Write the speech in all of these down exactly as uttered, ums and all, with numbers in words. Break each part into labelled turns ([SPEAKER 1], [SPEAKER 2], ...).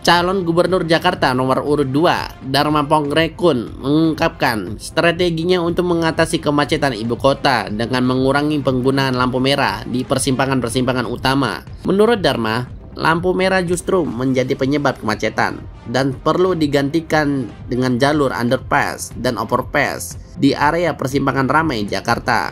[SPEAKER 1] Calon Gubernur Jakarta nomor urut dua, Dharma Pongrekun, mengungkapkan strateginya untuk mengatasi kemacetan ibu kota dengan mengurangi penggunaan lampu merah di persimpangan-persimpangan utama. Menurut Dharma, lampu merah justru menjadi penyebab kemacetan dan perlu digantikan dengan jalur underpass dan overpass di area persimpangan ramai Jakarta.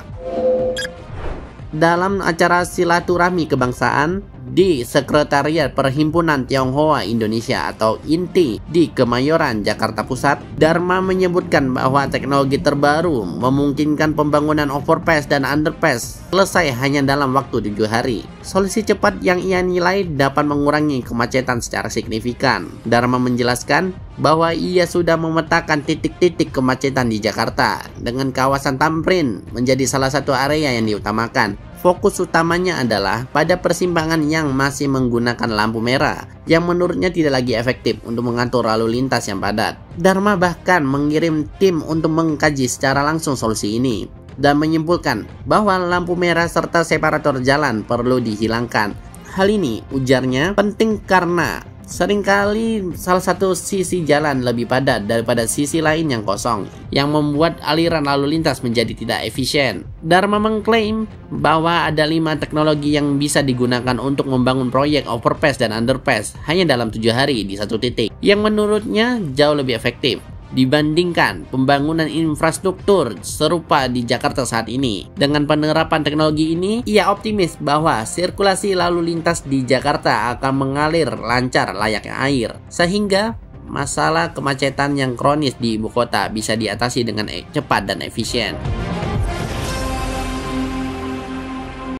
[SPEAKER 1] Dalam acara silaturahmi kebangsaan di Sekretariat Perhimpunan Tionghoa Indonesia atau I N T I di Kemayoran, Jakarta Pusat, Dharma menyebutkan bahwa teknologi terbaru memungkinkan pembangunan overpass dan underpass selesai hanya dalam waktu tujuh hari. Solusi cepat yang ia nilai dapat mengurangi kemacetan secara signifikan. Dharma menjelaskan bahwa ia sudah memetakan titik-titik kemacetan di Jakarta dengan kawasan Tamrin menjadi salah satu area yang diutamakan. Fokus utamanya adalah pada persimpangan yang masih menggunakan lampu merah yang menurutnya tidak lagi efektif untuk mengatur lalu lintas yang padat. Dharma bahkan mengirim tim untuk mengkaji secara langsung solusi ini dan menyimpulkan bahwa lampu merah serta separator jalan perlu dihilangkan. Hal ini, ujarnya, penting karena seringkali salah satu sisi jalan lebih padat daripada sisi lain yang kosong, yang membuat aliran lalu lintas menjadi tidak efisien. Dharma mengklaim bahwa ada lima teknologi yang bisa digunakan untuk membangun proyek overpass dan underpass hanya dalam tujuh hari di satu titik, yang menurutnya jauh lebih efektif dibandingkan pembangunan infrastruktur serupa di Jakarta saat ini. Dengan penerapan teknologi ini, ia optimis bahwa sirkulasi lalu lintas di Jakarta akan mengalir lancar layaknya air, sehingga masalah kemacetan yang kronis di ibu kota bisa diatasi dengan cepat dan efisien.